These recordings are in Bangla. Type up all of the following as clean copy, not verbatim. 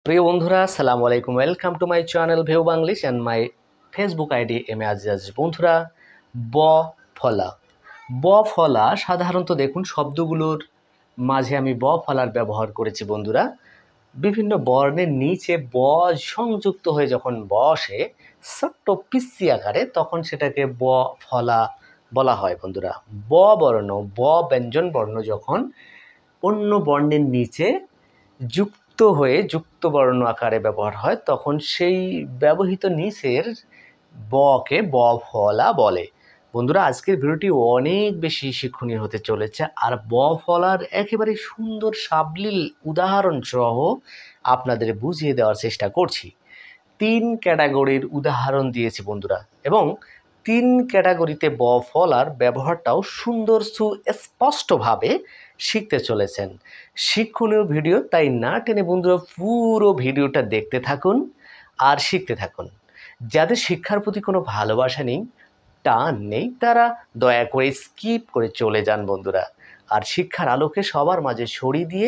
প্রিয় বন্ধুরা, আসসালামু আলাইকুম। Welcome to my channel view Banglish and my Facebook ID M A Aziz. বন্ধুরা, ব ফলা ব ফলা সাধারণত দেখুন শব্দগুলোর মাঝে আমি ব ফলার ব্যবহার করেছি বন্ধুরা। বিভিন্ন বর্ণের নিচে ব সংযুক্ত হয়ে যখন বসে ছোট্ট পিচ্চি আকারে, তখন সেটাকে ব ফলা বলা হয় বন্ধুরা। ব বর্ণ, ব ব্যঞ্জন বর্ণ যখন অন্য বর্ণের নিচে যুক্ত হয়ে যুক্ত বর্ণ আকারে ব্যবহার হয়, তখন সেই ব্যবহৃত নিচের বকে ব ফলা বলে। বন্ধুরা, আজকের ভিডিওটি অনেক বেশি শিক্ষণীয় হতে চলেছে, আর ব ফলার একেবারে সুন্দর সাবলীল উদাহরণ সহ আপনাদের বুঝিয়ে দেওয়ার চেষ্টা করছি। 3 ক্যাটাগরির উদাহরণ দিয়েছি বন্ধুরা, এবং 3 ক্যাটাগরিতে ব ফলার ব্যবহারটাও সুন্দর সুস্পষ্টভাবে শিখতে চলেছেন। শিক্ষণীয় ভিডিও, তাই না টেনে বন্ধুরা পুরো ভিডিওটা দেখতে থাকুন আর শিখতে থাকুন। যাদের শিক্ষার প্রতি কোনো ভালোবাসা নেই, টান নেই, তারা দয়া করে স্কিপ করে চলে যান বন্ধুরা। আর শিক্ষার আলোকে সবার মাঝে ছড়িয়ে দিয়ে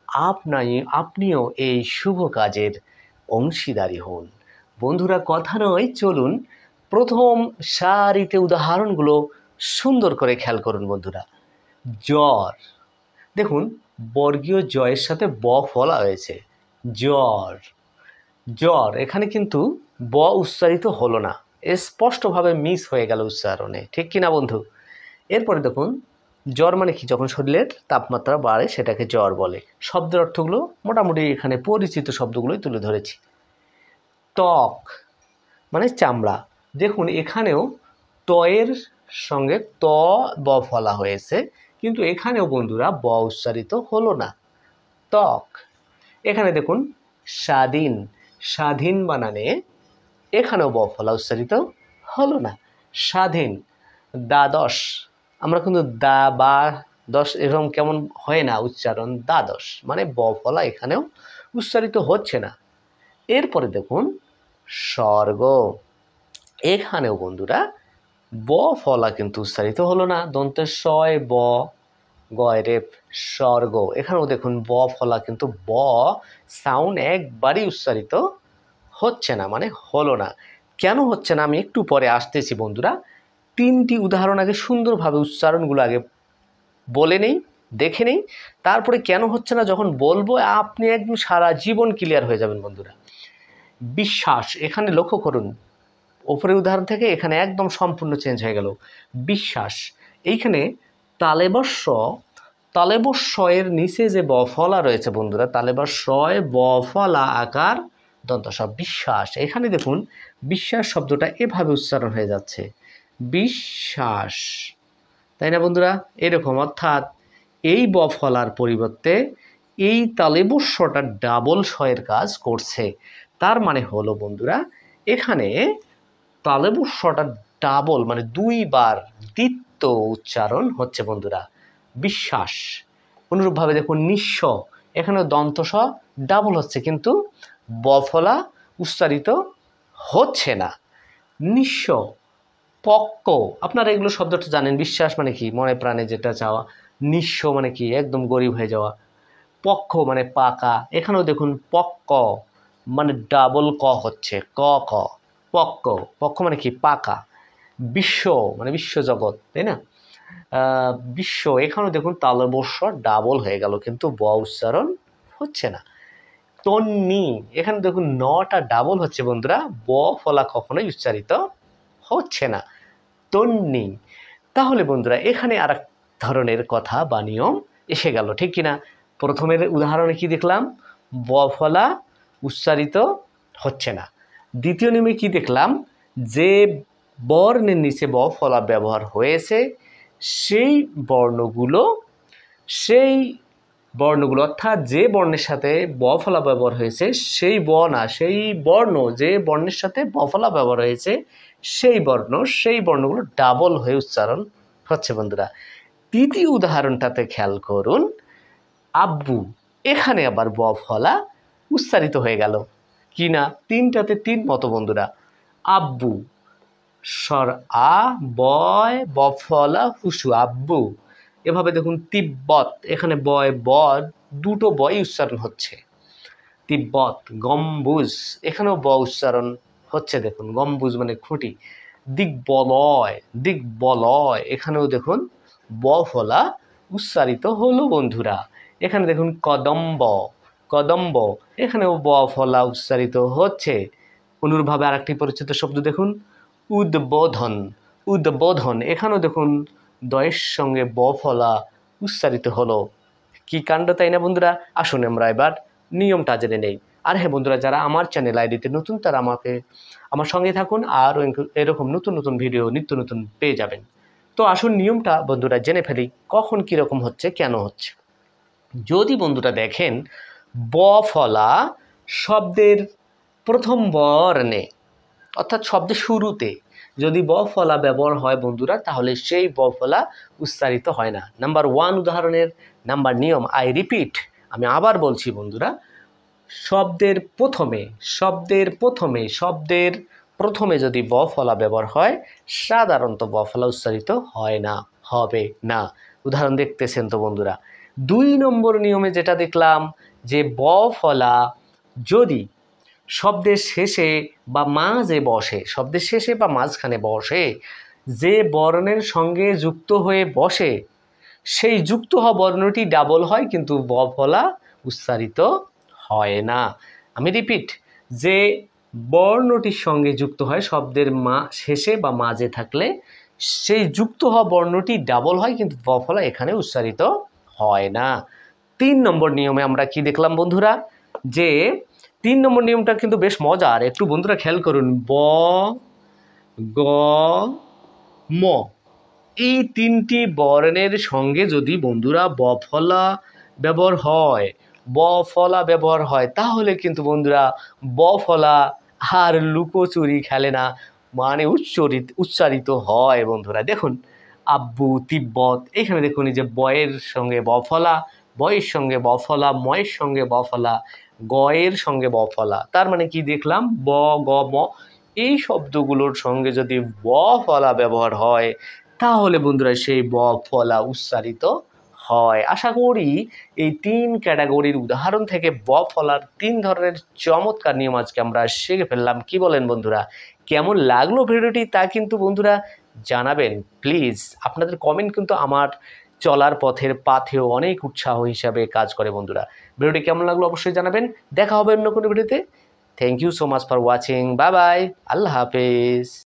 আপনিও এই শুভ কাজের অংশীদারি হন। বন্ধুরা, কথা নয়, চলুন প্রথম সারিতে উদাহরণগুলো সুন্দর করে খেয়াল করুন বন্ধুরা। জ্বর, দেখুন বর্গীয় জয়ের সাথে ব ফলা হয়েছে। জ্বর, জ্বর, এখানে কিন্তু ব উচ্চারিত হলো না, স্পষ্টভাবে মিস হয়ে গেল উচ্চারণে, ঠিক কিনা বন্ধু? এরপরে দেখুন, জ্বর মানে কি? যখন শরীরের তাপমাত্রা বাড়ে সেটাকে জ্বর বলে। শব্দের অর্থগুলো মোটামুটি এখানে পরিচিত শব্দগুলোই তুলে ধরেছি। ত্বক মানে চামড়া, দেখুন এখানেও তয়ের সঙ্গে ত ব ফলা হয়েছে, কিন্তু এখানেও বন্ধুরা ব উচ্চারিত হলো না। ত্বক। এখানে দেখুন স্বাধীন, স্বাধীন বানানে এখানেও ব ফলা উচ্চারিত হলো না। স্বাধীন। দ্বাদশ, আমরা কিন্তু দা বা দশ এরকম কেমন হয় না উচ্চারণ, দ্বাদশ মানে ব ফলা এখানেও উচ্চারিত হচ্ছে না। এরপরে দেখুন স্বর্গ, এখানেও বন্ধুরা ব ফলা কিন্তু উচ্চারিত হলো না। দন্তের শয় ব, গয় রেপ, স্বর্গ, এখানেও দেখুন ব ফলা কিন্তু ব সাউন্ড একবারই উচ্চারিত হচ্ছে না, মানে হলো না। কেন হচ্ছে না আমি একটু পরে আসতেছি বন্ধুরা। 3টি উদাহরণ আগে সুন্দরভাবে উচ্চারণগুলো আগে বলে নেই, দেখে নেই, তারপরে কেন হচ্ছে না যখন বলবো আপনি একদম সারা জীবন ক্লিয়ার হয়ে যাবেন বন্ধুরা। বিশ্বাস, এখানে লক্ষ্য করুন, ওপরের উদাহরণ থেকে এখানে একদম সম্পূর্ণ চেঞ্জ হয়ে গেল। বিশ্বাস, এইখানে তালেবস্য, তালেবস্য এর নিচে যে ব ফলা রয়েছে বন্ধুরা, তালেবস্যয় ব ফলা আকার দন্তস বিশ্বাস। এখানে দেখুন বিশ্বাস শব্দটা এভাবে উচ্চারণ হয়ে যাচ্ছে, বিশ্বাস, তাই না বন্ধুরা? এরকম, অর্থাৎ এই ব ফলার পরিবর্তে এই তালেবস্যটা ডাবল শয়ের কাজ করছে। তার মানে হলো বন্ধুরা, এখানে তালেবস্যটা ডাবল মানে 2 বার দ্বিত্ব উচ্চারণ হচ্ছে বন্ধুরা, বিশ্বাস। অনুরূপভাবে দেখুন নিঃস্ব, এখানেও দন্তস ডাবল হচ্ছে, কিন্তু ব ফলা উচ্চারিত হচ্ছে না। নিঃস্ব। পক্ক, আপনারা এগুলো শব্দটা জানেন। বিশ্বাস মানে কি? মনে প্রাণে যেটা চাওয়া। নিঃস্ব মানে কি? একদম গরিব হয়ে যাওয়া। পক্ষ মানে পাকা, এখানেও দেখুন পক্ক মানে ডাবল ক হচ্ছে, ক ক, পক্ক। পক্ষ মানে কি? পাকা। বিশ্ব মানে বিশ্বজগৎ, তাই না? বিশ্ব, এখানেও দেখুন তালবস্য ডাবল হয়ে গেল, কিন্তু ব উচ্চারণ হচ্ছে না। তন্নি, এখানে দেখুন নটা ডাবল হচ্ছে বন্ধুরা, ব ফলা কখনোই উচ্চারিত হচ্ছে না। তন্নি। তাহলে বন্ধুরা এখানে আর এক ধরনের কথা বা নিয়ম এসে গেল, ঠিক কিনা? প্রথমের উদাহরণে কি দেখলাম? ব ফলা উচ্চারিত হচ্ছে না। দ্বিতীয় নিয়মে কি দেখলাম? যে বর্ণের নিচে ব ফলা ব্যবহার হয়েছে সেই বর্ণগুলো, সেই বর্ণগুলো অর্থাৎ যে বর্ণের সাথে ব ফলা ব্যবহার হয়েছে সেই ব না, সেই বর্ণ যে বর্ণের সাথে ব ফলা ব্যবহার হয়েছে সেই বর্ণগুলো ডাবল হয়ে উচ্চারণ হচ্ছে বন্ধুরা। তৃতীয় উদাহরণটাতে খেয়াল করুন, আব্বু, এখানে আবার ব ফলা উচ্চারিত হয়ে গেল কি না? 3টাতে 3 মতো বন্ধুরা। আব্বু, স্বর আ, বয়, ব ফলা হুসু, আব্বু। এভাবে দেখুন তিব্বত, এখানে বয় ব, দুটো বয় উচ্চারণ হচ্ছে। তিব্বত, গম্বুজ, এখানেও ব উচ্চারণ হচ্ছে দেখুন, গম্বুজ মানে খুঁটি। দিগ্বলয়, দিগ্বলয়, এখানেও দেখুন ব ফলা উচ্চারিত হলো বন্ধুরা। এখানে দেখুন কদম্ব, কদম্ব, এখানেও ব ফলা উচ্চারিত হচ্ছে। অনুরূপভাবে আরেকটি পরিচিত শব্দ দেখুন উদ্বোধন, উদ্বোধন, এখানেও দেখুন দয়ের সঙ্গে ব ফলা উচ্চারিত হলো। কি কাণ্ড, তাই না বন্ধুরা? আসুন আমরা এবার নিয়মটা জেনে নেই। আর হ্যাঁ বন্ধুরা, যারা আমার চ্যানেল আইডিতে নতুন তারা আমার সঙ্গে থাকুন, আর এরকম নতুন নতুন ভিডিও নিত্য নতুন পেয়ে যাবেন। তো আসুন নিয়মটা বন্ধুরা জেনে ফেলি, কখন কীরকম হচ্ছে, কেন হচ্ছে। যদি বন্ধুরা দেখেন ব ফলা শব্দের প্রথম বর্ণে, অর্থাৎ শব্দের শুরুতে যদি ব ফলা ব্যবহার হয় বন্ধুরা, তাহলে সেই ব ফলা উচ্চারিত হয় না। নাম্বার 1 উদাহরণের নাম্বার নিয়ম, আই রিপিট, আমি আবার বলছি বন্ধুরা, শব্দের প্রথমে যদি ব ফলা ব্যবহার হয়, সাধারণত ব ফলা উচ্চারিত হয় না, হবে না। উদাহরণ দেখতেছেন তো বন্ধুরা। 2 নম্বর নিয়মে যেটা দেখলাম, যে ব ফলা যদি শব্দের শেষে বা মাঝে বসে, শব্দের শেষে বা মাঝখানে বসে, যে বর্ণের সঙ্গে যুক্ত হয়ে বসে, সেই যুক্ত হওয়া বর্ণটি ডাবল হয়, কিন্তু ব ফলা উচ্চারিত হয় না। আমি রিপিট, যে বর্ণটির সঙ্গে যুক্ত হয় শব্দের শেষে বা মাঝে থাকলে, সেই যুক্ত হওয়া বর্ণটি ডাবল হয়, কিন্তু ব ফলা এখানে উচ্চারিত হয় না। 3 নম্বর নিয়মে আমরা কি দেখলাম বন্ধুরা, যে 3 নম্বর নিয়মটা কিন্তু বেশ মজার, একটু বন্ধুরা খেয়াল করুন। ব, গ, ম, এই 3টি বর্ণের সঙ্গে যদি বন্ধুরা ব ফলা ব্যবহার হয়, তাহলে কিন্তু বন্ধুরা ব ফলা আর লুকোচুরি খেলে না, মানে উচ্চারিত হয় বন্ধুরা। দেখুন আব্বু, তিব্বত, এখানে দেখুন এই যে বয়ের সঙ্গে ব ফলা, বয়ের সঙ্গে ব ফলা, ময়ের সঙ্গে ব ফলা, গয়ের সঙ্গে ব ফলা। তার মানে কি দেখলাম, ব, গ, ম, এই শব্দগুলোর সঙ্গে যদি ব ফলা ব্যবহার হয়, তাহলে বন্ধুরা সেই ব ফলা উচ্চারিত হয়। আশা করি এই 3 ক্যাটাগরির উদাহরণ থেকে ব ফলার 3 ধরনের চমৎকার নিয়ম আজকে আমরা শিখে ফেললাম। কি বলেন বন্ধুরা? কেমন লাগলো ভিডিওটি তা কিন্তু বন্ধুরা জানাবেন প্লিজ। আপনাদের কমেন্ট কিন্তু আমার চলার পাথেও অনেক উৎসাহ হিসাবে কাজ করে বন্ধুরা। ভিডিওটি কেমন লাগলো অবশ্যই জানাবেন। দেখা হবে অন্য কোনো ভিডিওতে। Thank you so much for watching. Bye bye. আল্লাহ হাফেজ।